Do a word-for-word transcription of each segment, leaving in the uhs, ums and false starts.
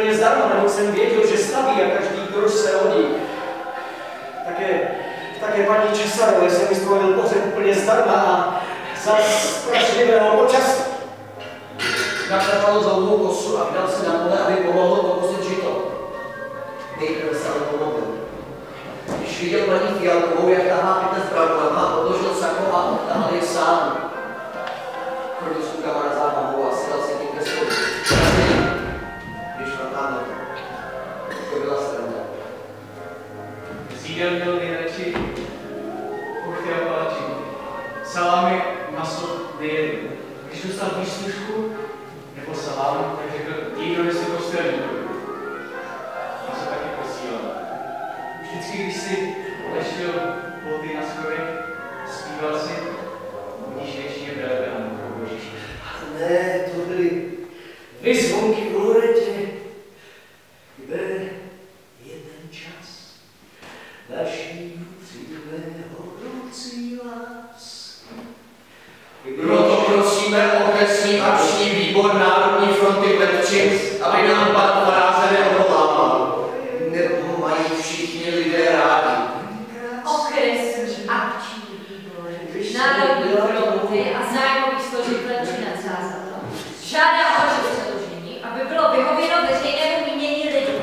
úplně zdarma, neboť jsem věděl, že staví a každý kroč se hodí. Také, také paní Česarové jsem vystrojil pohřeb úplně zdarma a za strašlivého počasí. Naklepal dlouhou kosu a vydal se na pole, aby pomohl pokosit žito. Nejprve se ale pomohl. Když viděl paní Fialkovou, jak tahá pytle s bramborama, odložil sako a odtahal je sám. Chodil s rukama na zábavu a sedal se tím ke stolu. Když natáhnul. To byla sranda. Zídel měl nejradši kuchy a palačinky. Salámy, maso nejedl. Když dostal výslužku nebo salámy, tak řekl, jdi donesli kostelník. A se taky posílal. Vždycky, když si leštil boty na schodech, zpíval si, budíš věčně velebému pro Božíši. Ne, to byly vyzvonky v Loretě. Kde jeden čas naší cíleho rucí vás. Proto prosíme okresní akční výbor Národní fronty v Letči, aby nám pan Fráze neodvolával. Nebo mají všichni lidé rádi. Okresní akční výbor Národní fronty a zájmových složek Letči nad Sázavou žádá o vaše předložení, aby bylo vyhověno veřejnému mínění lidí.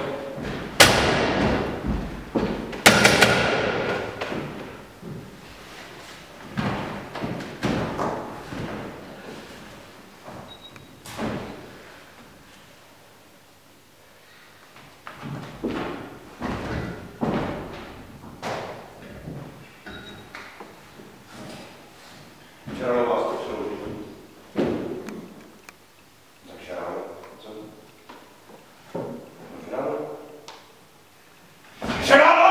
Žádám vás to přeložit. Tak žádám. Co? Žádám. Žádám!